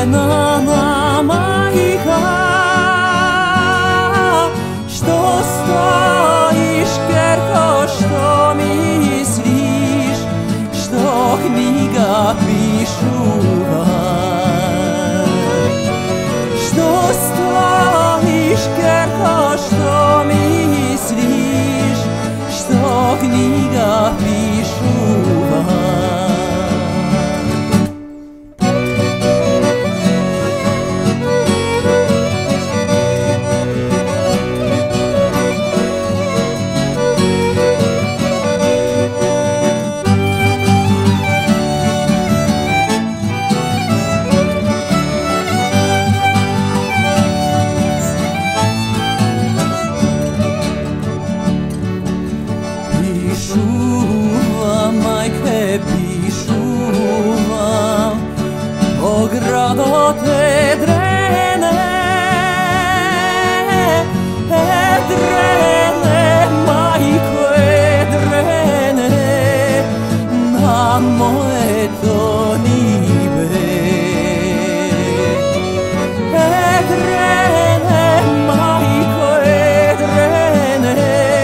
nama, majka, što stojiš, kerko, što misliš, što knjiga pišuvaš? Što stojiš, kerko, što misliš, što knjiga pišuvaš? Pišuvam, majke, pišuvam o grado te drene, drene, majko, drene, na moje to nibe. Drene, majko, drene,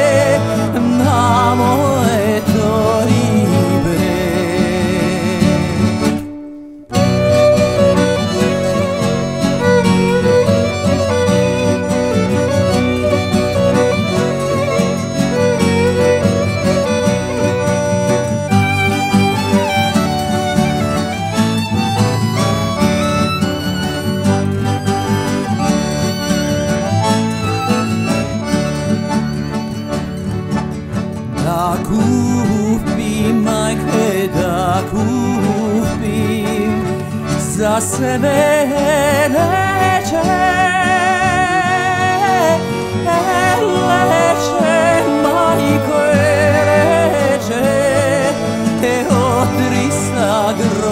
na moje to ribe. Da kupim, majke, da kupim za sebe leče, leče, majko, leče, od 300 grla.